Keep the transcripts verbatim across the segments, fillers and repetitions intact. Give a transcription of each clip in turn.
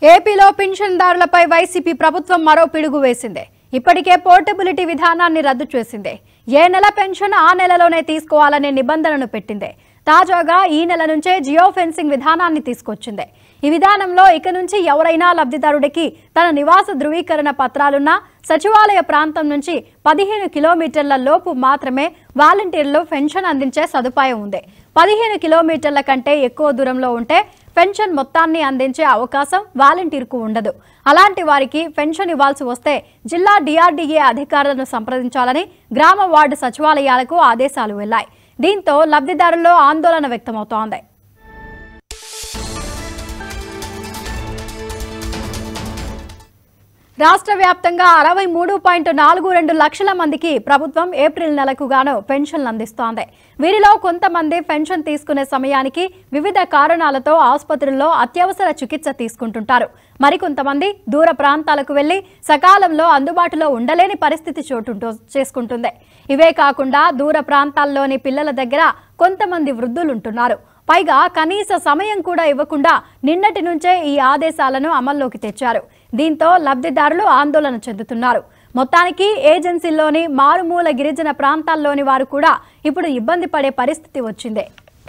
ఏపీలో పెన్షన్దారులపై వైసీపీ ప్రభుత్వం మరో పిడుగు వేసింది. ఇప్పటికే పోర్టబిలిటీ విధానాన్ని రద్దు చేసింది. ఏ నెల పెన్షన్ ఆ నెలలోనే తీసుకోవాలనే నిబంధనను పెట్టింది. తాజాగా ఈ నెల నుంచే జియో ఫెన్సింగ్ విధానాన్ని తీసుకొచ్చింది. ఈ విధానంలో ఇక నుంచి ఎవరైనా లబ్ధిదారుడికి తన నివాస ధృవీకరణ పత్రాలున్న సచివాలయ ప్రాంతం నుంచి పదిహేను కిలోమీటర్ల లోపు మాత్రమే వాలంటీర్లు పెన్షన్ అందించే సదుపాయం ఉంది. పదిహేను కిలోమీటర్ల కంటే ఎక్కువ దూరంలో ఉంటే పెన్షన్ మొత్తాన్ని అందించే అవకాశం వాలంటీర్కు ఉండదు. అలాంటి వారికి పెన్షన్ ఇవ్వాల్సి వస్తే జిల్లా డిఆర్డీఏ అధికారులను సంప్రదించాలని గ్రామ వార్డు సచివాలయాలకు ఆదేశాలు వెళ్లాయి. దీంతో లబ్ధిదారుల్లో ఆందోళన వ్యక్తమవుతోంది. రాష్ట్ర వ్యాప్తంగా అరవై మూడు పాయింట్ నాలుగు రెండు లక్షల మందికి ప్రభుత్వం ఏప్రిల్ నెలకు గాను పెన్షన్లు అందిస్తోంది. వీరిలో కొంతమంది పెన్షన్ తీసుకునే సమయానికి వివిధ కారణాలతో ఆసుపత్రుల్లో అత్యవసర చికిత్స తీసుకుంటుంటారు. మరికొంతమంది దూర ప్రాంతాలకు వెళ్లి సకాలంలో అందుబాటులో ఉండలేని పరిస్థితి చోటు చేసుకుంటుంది. ఇవే కాకుండా దూర ప్రాంతాల్లోని పిల్లల దగ్గర కొంతమంది వృద్ధులుంటున్నారు. పైగా కనీస సమయం కూడా ఇవ్వకుండా నిన్నటి నుంచే ఈ ఆదేశాలను అమల్లోకి తెచ్చారు. దీంతో లబ్ధిదారులు ఆందోళన చెందుతున్నారు. మొత్తానికి ఏజెన్సీల్లోని మారుమూల గిరిజన ప్రాంతాల్లోని వారు కూడా ఇప్పుడు ఇబ్బంది పడే పరిస్థితి వచ్చింది.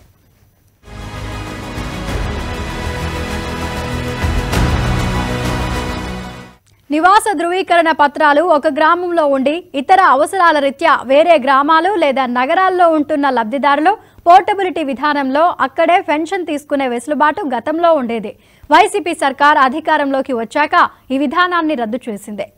నివాస ధృవీకరణ పత్రాలు ఒక గ్రామంలో ఉండి ఇతర అవసరాల రీత్యా వేరే గ్రామాలు లేదా నగరాల్లో ఉంటున్న లబ్ధిదారులు పోర్టబిలిటీ విధానంలో అక్కడే పెన్షన్ తీసుకునే వెసులుబాటు గతంలో ఉండేది. వైసీపీ సర్కార్ అధికారంలోకి వచ్చాక ఈ విధానాన్ని రద్దు చేసింది.